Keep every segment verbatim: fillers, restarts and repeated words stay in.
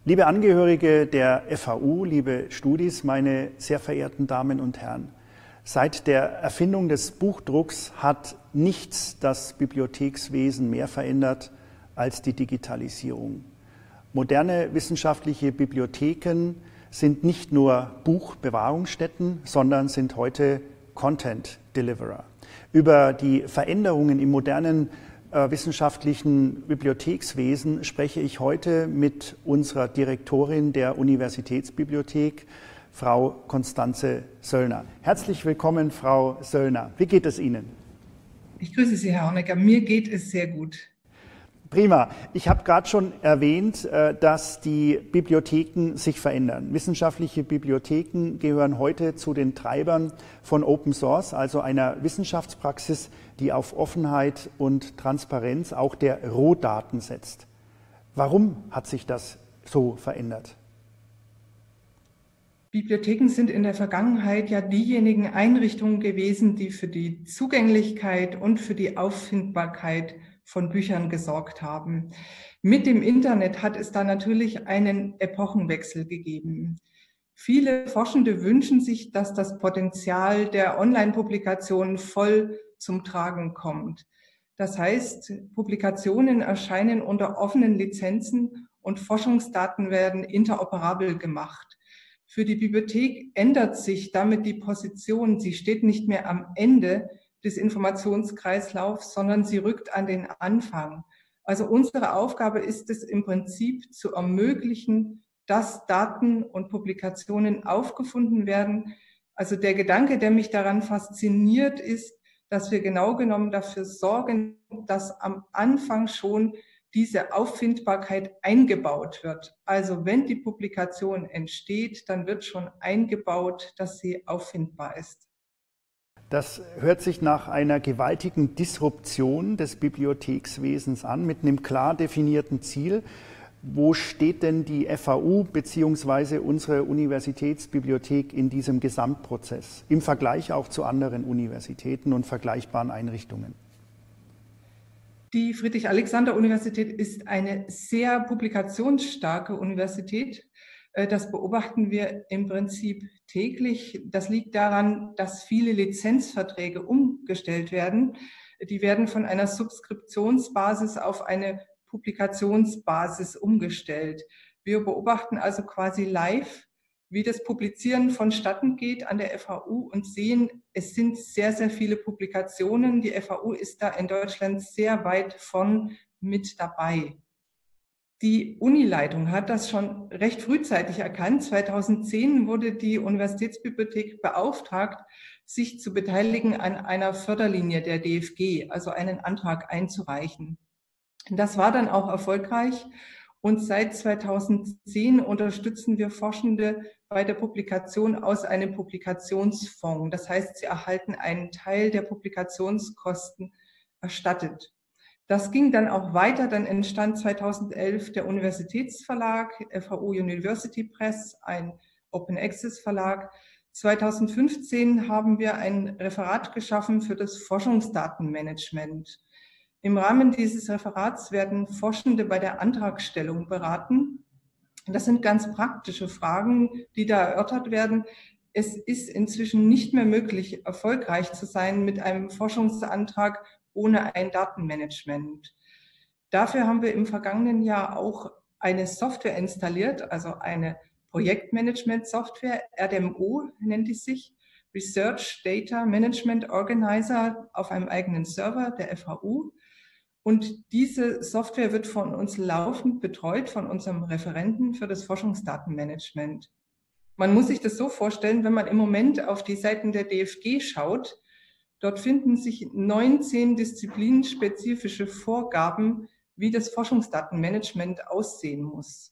Liebe Angehörige der F H U, liebe Studis, meine sehr verehrten Damen und Herren, seit der Erfindung des Buchdrucks hat nichts das Bibliothekswesen mehr verändert als die Digitalisierung. Moderne wissenschaftliche Bibliotheken sind nicht nur Buchbewahrungsstätten, sondern sind heute Content Deliverer. Über die Veränderungen im modernen äh, wissenschaftlichen Bibliothekswesen spreche ich heute mit unserer Direktorin der Universitätsbibliothek, Frau Konstanze Söllner. Herzlich willkommen, Frau Söllner. Wie geht es Ihnen? Ich grüße Sie, Herr Honecker. Mir geht es sehr gut. Prima. Ich habe gerade schon erwähnt, dass die Bibliotheken sich verändern. Wissenschaftliche Bibliotheken gehören heute zu den Treibern von Open Source, also einer Wissenschaftspraxis, die auf Offenheit und Transparenz auch der Rohdaten setzt. Warum hat sich das so verändert? Bibliotheken sind in der Vergangenheit ja diejenigen Einrichtungen gewesen, die für die Zugänglichkeit und für die Auffindbarkeit von Büchern gesorgt haben. Mit dem Internet hat es da natürlich einen Epochenwechsel gegeben. Viele Forschende wünschen sich, dass das Potenzial der Online-Publikationen voll zum Tragen kommt. Das heißt, Publikationen erscheinen unter offenen Lizenzen und Forschungsdaten werden interoperabel gemacht. Für die Bibliothek ändert sich damit die Position. Sie steht nicht mehr am Ende des Informationskreislaufs, sondern sie rückt an den Anfang. Also unsere Aufgabe ist es im Prinzip zu ermöglichen, dass Daten und Publikationen aufgefunden werden. Also der Gedanke, der mich daran fasziniert, ist, dass wir genau genommen dafür sorgen, dass am Anfang schon diese Auffindbarkeit eingebaut wird. Also wenn die Publikation entsteht, dann wird schon eingebaut, dass sie auffindbar ist. Das hört sich nach einer gewaltigen Disruption des Bibliothekswesens an, mit einem klar definierten Ziel. Wo steht denn die F H U bzw. unsere Universitätsbibliothek in diesem Gesamtprozess, im Vergleich auch zu anderen Universitäten und vergleichbaren Einrichtungen? Die Friedrich-Alexander-Universität ist eine sehr publikationsstarke Universität. Das beobachten wir im Prinzip täglich. Das liegt daran, dass viele Lizenzverträge umgestellt werden. Die werden von einer Subskriptionsbasis auf eine Publikationsbasis umgestellt. Wir beobachten also quasi live, wie das Publizieren vonstatten geht an der F H U und sehen, es sind sehr, sehr viele Publikationen. Die F H U ist da in Deutschland sehr weit von mit dabei. Die Unileitung hat das schon recht frühzeitig erkannt. zweitausendzehn wurde die Universitätsbibliothek beauftragt, sich zu beteiligen an einer Förderlinie der D F G, also einen Antrag einzureichen. Das war dann auch erfolgreich und seit zweitausendzehn unterstützen wir Forschende bei der Publikation aus einem Publikationsfonds. Das heißt, sie erhalten einen Teil der Publikationskosten erstattet. Das ging dann auch weiter, dann entstand zweitausendelf der Universitätsverlag, F H U University Press, ein Open Access Verlag. zweitausendfünfzehn haben wir ein Referat geschaffen für das Forschungsdatenmanagement. Im Rahmen dieses Referats werden Forschende bei der Antragstellung beraten. Das sind ganz praktische Fragen, die da erörtert werden. Es ist inzwischen nicht mehr möglich, erfolgreich zu sein mit einem Forschungsantrag ohne ein Datenmanagement. Dafür haben wir im vergangenen Jahr auch eine Software installiert, also eine Projektmanagement-Software, R D M O nennt die sich, Research Data Management Organizer, auf einem eigenen Server der F H U. Und diese Software wird von uns laufend betreut, von unserem Referenten für das Forschungsdatenmanagement. Man muss sich das so vorstellen, wenn man im Moment auf die Seiten der D F G schaut, dort finden sich neunzehn disziplinspezifische Vorgaben, wie das Forschungsdatenmanagement aussehen muss.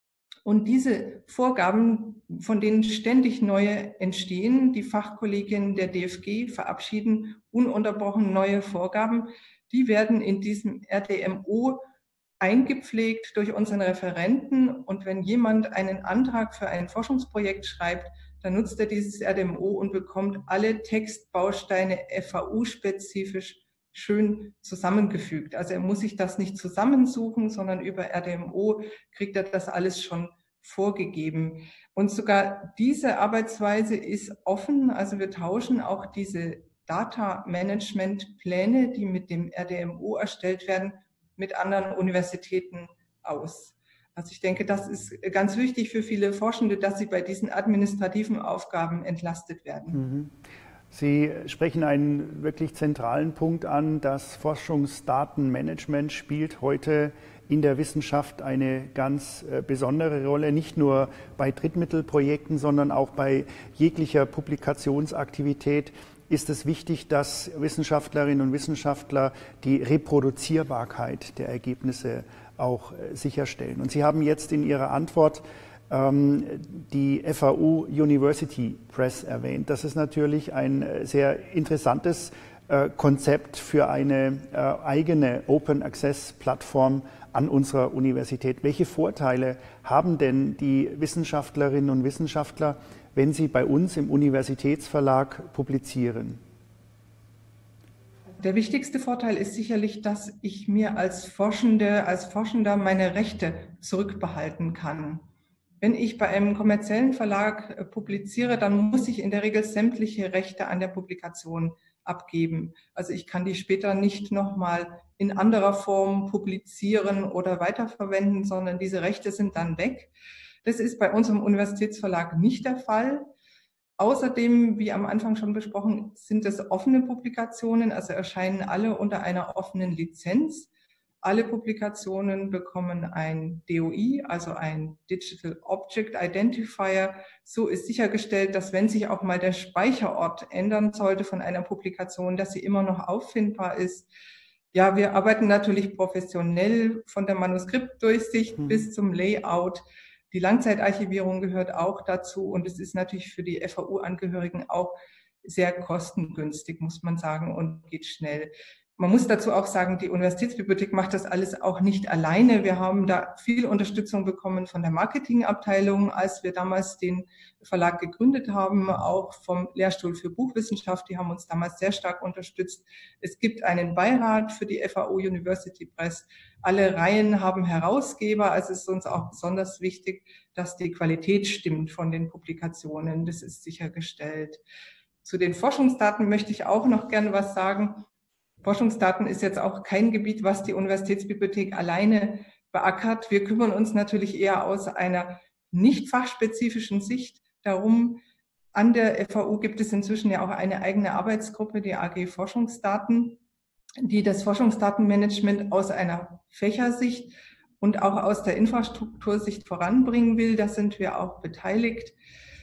Und diese Vorgaben, von denen ständig neue entstehen, die Fachkolleginnen der D F G verabschieden ununterbrochen neue Vorgaben, die werden in diesem R D M O eingepflegt durch unseren Referenten. Und wenn jemand einen Antrag für ein Forschungsprojekt schreibt, dann nutzt er dieses R D M O und bekommt alle Textbausteine F H U-spezifisch schön zusammengefügt. Also er muss sich das nicht zusammensuchen, sondern über R D M O kriegt er das alles schon vorgegeben. Und sogar diese Arbeitsweise ist offen. Also wir tauschen auch diese Data-Management-Pläne, die mit dem R D M O erstellt werden, mit anderen Universitäten aus. Also ich denke, das ist ganz wichtig für viele Forschende, dass sie bei diesen administrativen Aufgaben entlastet werden. Sie sprechen einen wirklich zentralen Punkt an. Das Forschungsdatenmanagement spielt heute in der Wissenschaft eine ganz besondere Rolle, nicht nur bei Drittmittelprojekten, sondern auch bei jeglicher Publikationsaktivität ist es wichtig, dass Wissenschaftlerinnen und Wissenschaftler die Reproduzierbarkeit der Ergebnisse auch sicherstellen. Und Sie haben jetzt in Ihrer Antwort ähm, die F A U University Press erwähnt. Das ist natürlich ein sehr interessantes äh, Konzept für eine äh, eigene Open Access Plattform an unserer Universität. Welche Vorteile haben denn die Wissenschaftlerinnen und Wissenschaftler, wenn sie bei uns im Universitätsverlag publizieren? Der wichtigste Vorteil ist sicherlich, dass ich mir als Forschende, als Forschender meine Rechte zurückbehalten kann. Wenn ich bei einem kommerziellen Verlag publiziere, dann muss ich in der Regel sämtliche Rechte an der Publikation abgeben. Also ich kann die später nicht nochmal in anderer Form publizieren oder weiterverwenden, sondern diese Rechte sind dann weg. Das ist bei uns im Universitätsverlag nicht der Fall. Außerdem, wie am Anfang schon besprochen, sind es offene Publikationen, also erscheinen alle unter einer offenen Lizenz. Alle Publikationen bekommen ein D O I, also ein Digital Object Identifier. So ist sichergestellt, dass wenn sich auch mal der Speicherort ändern sollte von einer Publikation, dass sie immer noch auffindbar ist. Ja, wir arbeiten natürlich professionell von der Manuskriptdurchsicht mhm. bis zum Layout. Die Langzeitarchivierung gehört auch dazu und es ist natürlich für die F A U-Angehörigen auch sehr kostengünstig, muss man sagen, und geht schnell. Man muss dazu auch sagen, die Universitätsbibliothek macht das alles auch nicht alleine. Wir haben da viel Unterstützung bekommen von der Marketingabteilung, als wir damals den Verlag gegründet haben, auch vom Lehrstuhl für Buchwissenschaft. Die haben uns damals sehr stark unterstützt. Es gibt einen Beirat für die F A U University Press. Alle Reihen haben Herausgeber. Also es ist uns auch besonders wichtig, dass die Qualität stimmt von den Publikationen. Das ist sichergestellt. Zu den Forschungsdaten möchte ich auch noch gerne was sagen. Forschungsdaten ist jetzt auch kein Gebiet, was die Universitätsbibliothek alleine beackert. Wir kümmern uns natürlich eher aus einer nicht fachspezifischen Sicht darum. An der F A U gibt es inzwischen ja auch eine eigene Arbeitsgruppe, die A G Forschungsdaten, die das Forschungsdatenmanagement aus einer Fächersicht und auch aus der Infrastruktursicht voranbringen will. Da sind wir auch beteiligt.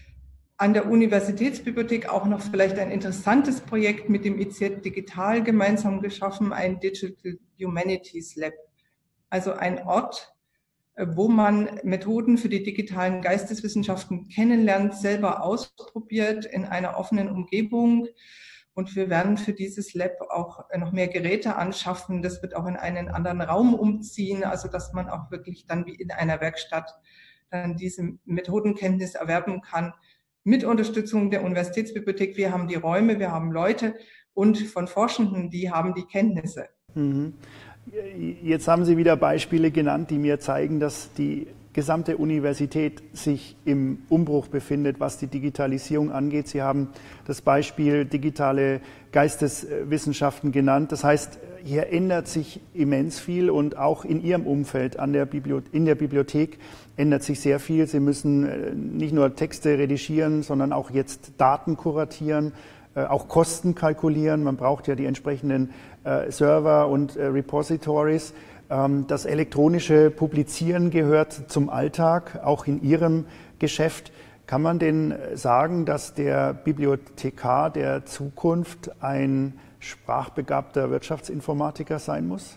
An der Universitätsbibliothek auch noch vielleicht ein interessantes Projekt mit dem I Z Digital gemeinsam geschaffen, ein Digital Humanities Lab. Also ein Ort, wo man Methoden für die digitalen Geisteswissenschaften kennenlernt, selber ausprobiert in einer offenen Umgebung. Und wir werden für dieses Lab auch noch mehr Geräte anschaffen. Das wird auch in einen anderen Raum umziehen, also dass man auch wirklich dann wie in einer Werkstatt dann diese Methodenkenntnis erwerben kann. Mit Unterstützung der Universitätsbibliothek. Wir haben die Räume, wir haben Leute und von Forschenden, die haben die Kenntnisse. Mhm. Jetzt haben Sie wieder Beispiele genannt, die mir zeigen, dass die gesamte Universität sich im Umbruch befindet, was die Digitalisierung angeht. Sie haben das Beispiel digitale Geisteswissenschaften genannt. Das heißt, hier ändert sich immens viel und auch in Ihrem Umfeld an der Bibliothek, in der Bibliothek ändert sich sehr viel. Sie müssen nicht nur Texte redigieren, sondern auch jetzt Daten kuratieren, auch Kosten kalkulieren. Man braucht ja die entsprechenden Server und Repositories. Das elektronische Publizieren gehört zum Alltag, auch in Ihrem Geschäft. Kann man denn sagen, dass der Bibliothekar der Zukunft ein sprachbegabter Wirtschaftsinformatiker sein muss?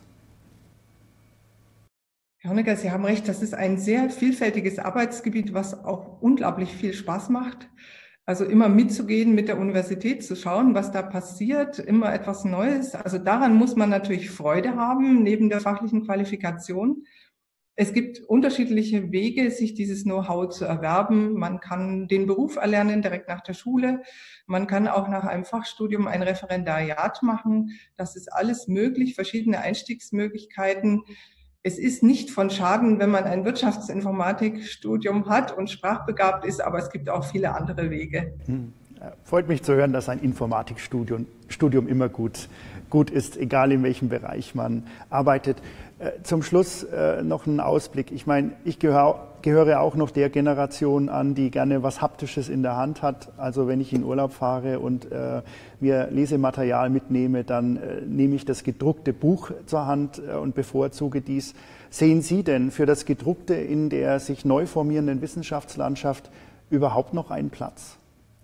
Herr Honecker, Sie haben recht, das ist ein sehr vielfältiges Arbeitsgebiet, was auch unglaublich viel Spaß macht. Also immer mitzugehen mit der Universität, zu schauen, was da passiert, immer etwas Neues. Also daran muss man natürlich Freude haben, neben der fachlichen Qualifikation. Es gibt unterschiedliche Wege, sich dieses Know-how zu erwerben. Man kann den Beruf erlernen direkt nach der Schule. Man kann auch nach einem Fachstudium ein Referendariat machen. Das ist alles möglich, verschiedene Einstiegsmöglichkeiten. es ist nicht von Schaden, wenn man ein Wirtschaftsinformatikstudium hat und sprachbegabt ist, aber es gibt auch viele andere Wege. Hm. Freut mich zu hören, dass ein Informatikstudium Studium immer gut, gut ist, egal in welchem Bereich man arbeitet. Zum Schluss noch ein Ausblick. Ich meine, ich gehöre, gehöre auch noch der Generation an, die gerne was Haptisches in der Hand hat. Also wenn ich in Urlaub fahre und äh, mir Lesematerial mitnehme, dann äh, nehme ich das gedruckte Buch zur Hand äh, und bevorzuge dies. Sehen Sie denn für das Gedruckte in der sich neu formierenden Wissenschaftslandschaft überhaupt noch einen Platz?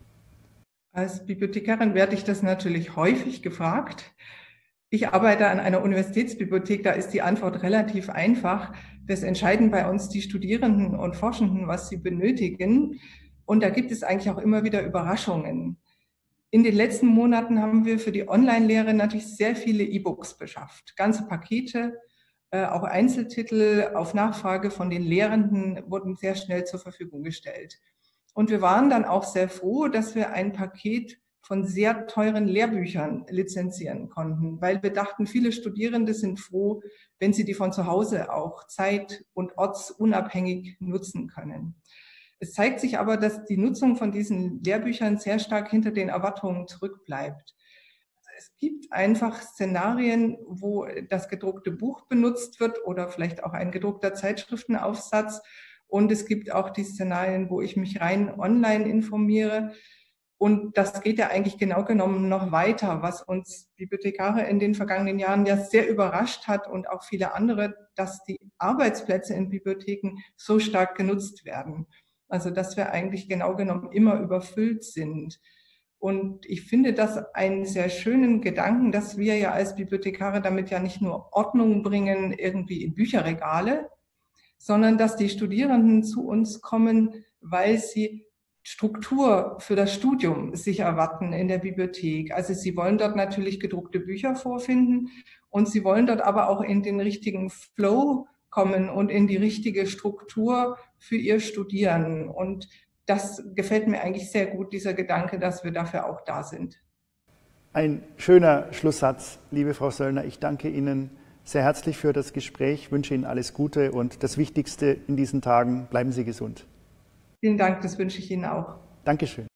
Als Bibliothekarin werde ich das natürlich häufig gefragt. Ich arbeite an einer Universitätsbibliothek, da ist die Antwort relativ einfach. Das entscheiden bei uns die Studierenden und Forschenden, was sie benötigen. Und da gibt es eigentlich auch immer wieder Überraschungen. In den letzten Monaten haben wir für die Online-Lehre natürlich sehr viele E-Books beschafft. Ganze Pakete, äh, auch Einzeltitel auf Nachfrage von den Lehrenden wurden sehr schnell zur Verfügung gestellt. Und wir waren dann auch sehr froh, dass wir ein Paket von sehr teuren Lehrbüchern lizenzieren konnten, weil wir dachten, viele Studierende sind froh, wenn sie die von zu Hause auch zeit- und ortsunabhängig nutzen können. Es zeigt sich aber, dass die Nutzung von diesen Lehrbüchern sehr stark hinter den Erwartungen zurückbleibt. Es gibt einfach Szenarien, wo das gedruckte Buch benutzt wird oder vielleicht auch ein gedruckter Zeitschriftenaufsatz. Und es gibt auch die Szenarien, wo ich mich rein online informiere. Und das geht ja eigentlich genau genommen noch weiter, was uns Bibliothekare in den vergangenen Jahren ja sehr überrascht hat und auch viele andere, dass die Arbeitsplätze in Bibliotheken so stark genutzt werden. Also dass wir eigentlich genau genommen immer überfüllt sind. Und ich finde das einen sehr schönen Gedanken, dass wir ja als Bibliothekare damit ja nicht nur Ordnung bringen irgendwie in Bücherregale, sondern dass die Studierenden zu uns kommen, weil sie Struktur für das Studium sich erwarten in der Bibliothek. Also sie wollen dort natürlich gedruckte Bücher vorfinden und sie wollen dort aber auch in den richtigen Flow kommen und in die richtige Struktur für ihr Studieren. Und das gefällt mir eigentlich sehr gut, dieser Gedanke, dass wir dafür auch da sind. Ein schöner Schlusssatz, liebe Frau Söllner. Ich danke Ihnen sehr herzlich für das Gespräch, wünsche Ihnen alles Gute und das Wichtigste in diesen Tagen, bleiben Sie gesund. Vielen Dank, das wünsche ich Ihnen auch. Dankeschön.